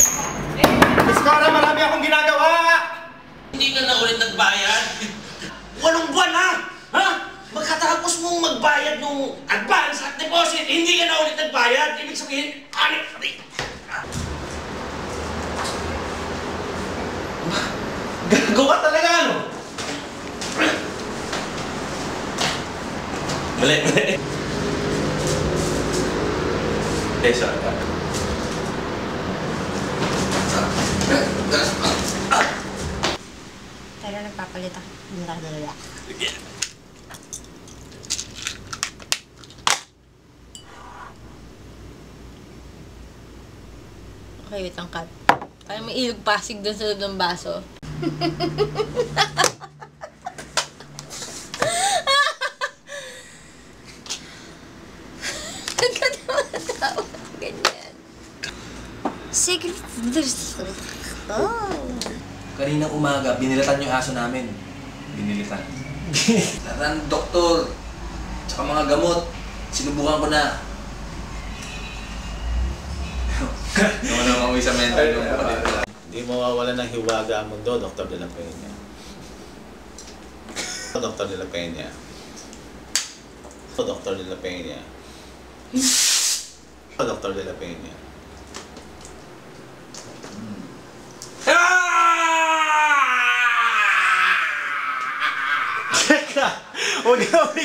Iskara, marami akong ginagawa! Hindi ka na ulit nagbayad? 8 buwan na! Ha? Magkatapos mong magbayad nung advance at deposit, hindi ka na ulit nagbayad. Ibig sabihin, gagawa talaga, ano? Mali. Sorry. Pero nagpapalit ako. Hindi ka dalawa. Okay, wait lang, cut. Parang may ilog pasig dun sa loob ng baso. Ba't ka naman natawa? Ganyan. Sige. Oh. Kaninang umaga, binilatan yung aso namin. Binilitan. Lahat ng doktor, tsaka mga gamot, sinubukan ko na. Naman na mauwi sa mental yung kapatid. Hindi mawawala ng hiwaga ang mundo, Dr. De La Peña. Dr. De La Peña. Dr. De La Peña. Dr. De La Peña. Teka! Huwag na huwag!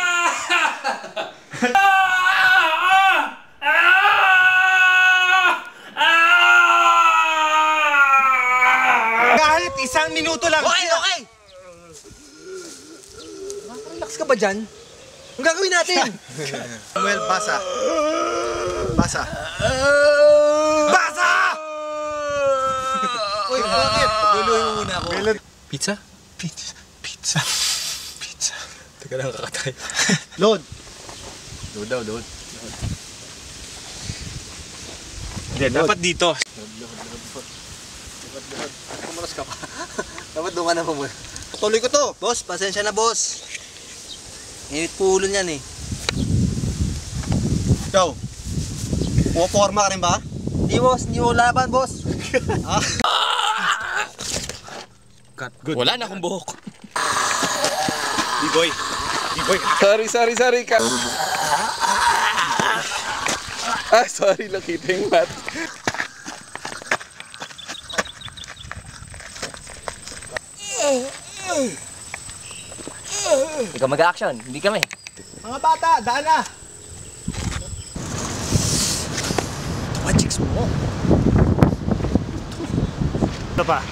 Kahit 1 minuto lang! Okay! Relax ka ba dyan? Ang gagawin natin? Samuel, basa. Basa. Basa! Uy, bakit? Luluhin mo muna ako. Pizza? Pizza. Pizza. Pizza. Teka lang, kakatay. Load. Load. Hindi, dapat dito. Pumaras ka pa. Dapat doon ka na pumunta. Tuloy ko to. Boss, pasensya na, boss. Init po ulo niyan eh. Yo. Pumaporma ka rin ba? Hindi, boss. Hindi mo laban, boss. Cut. Good. Wala na akong buhok. B-boy. B-boy. Sorry, cut. Sorry, nakita yung mat. Ikaw mag-action, hindi kami. Mga bata, daan na! What chicks mo? Ito pa.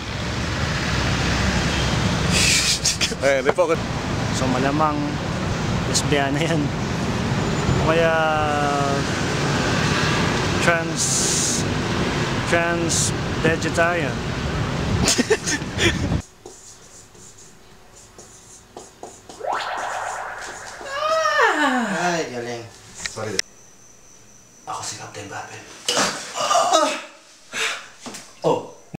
Repocket. So malamang lesbiana yan. O kaya trans-vegetarian. Ay, galing. Sorry. Ako si Captain Babel.